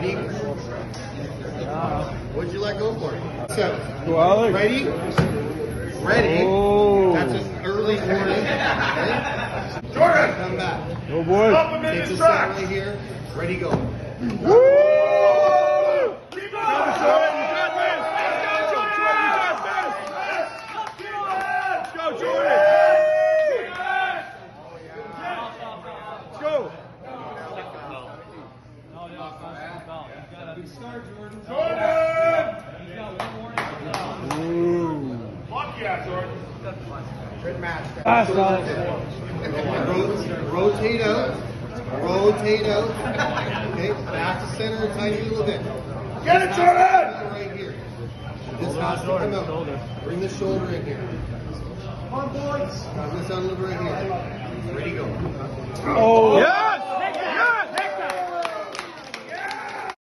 Ready? What'd you let go for? 7. Well, Ready? Ready. Oh. That's an early warning. Okay? Jordan! Come back. Oh boy. Up him in Take his the tracks! right here. Ready, go. Keep Keep going! You got this! Let's go, Jordan! Let's go! Jordan! Ooh. Fuck yeah, Jordan. Pass, Alex. Rotate out. Rotate out. Okay, back to center a tiny little bit. Get it, Jordan! Right here. This has to come out. Bring the shoulder in here. Come on, boys! Drop this out a little bit right here. Ready, go. Oh. Yeah!